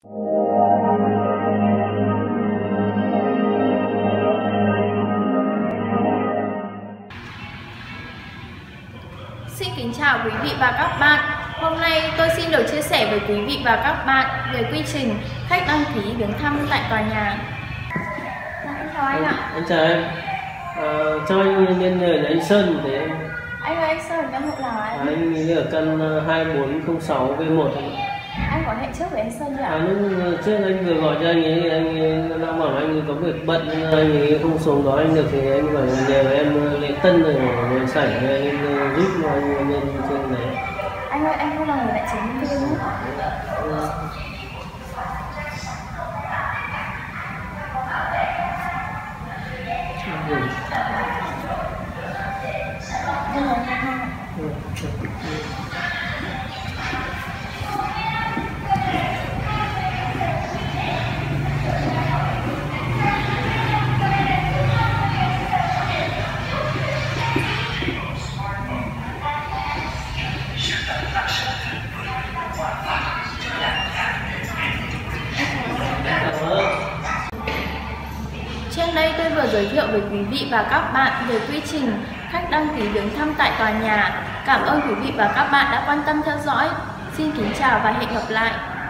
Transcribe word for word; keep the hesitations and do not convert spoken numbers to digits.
Xin kính chào quý vị và các bạn. Hôm nay tôi xin được chia sẻ với quý vị và các bạn về quy trình khách đăng ký viếng thăm tại tòa nhà. Anh chào anh ạ. Anh chào em. À, cho anh liên hệ với anh Sơn để em. Anh ơi, anh Sơn ở căn hộ nào anh? À, anh ở căn hai bốn không sáu V một. Anh có hẹn trước với anh Sơn chưa ạ? À, lúc trước anh vừa gọi cho anh ấy, anh ấy đang bảo là anh ấy có việc bận nên anh ấy không xuống đó anh được, thì anh bảo nhờ em lễ tân rồi ngồi sảnh anh giúp cho anh lên trên đấy. Anh ơi, anh không là người đại chính bên kia nữa. Trên đây tôi vừa giới thiệu với quý vị và các bạn về quy trình khách đăng ký viếng thăm tại tòa nhà. Cảm ơn quý vị và các bạn đã quan tâm theo dõi. Xin kính chào và hẹn gặp lại.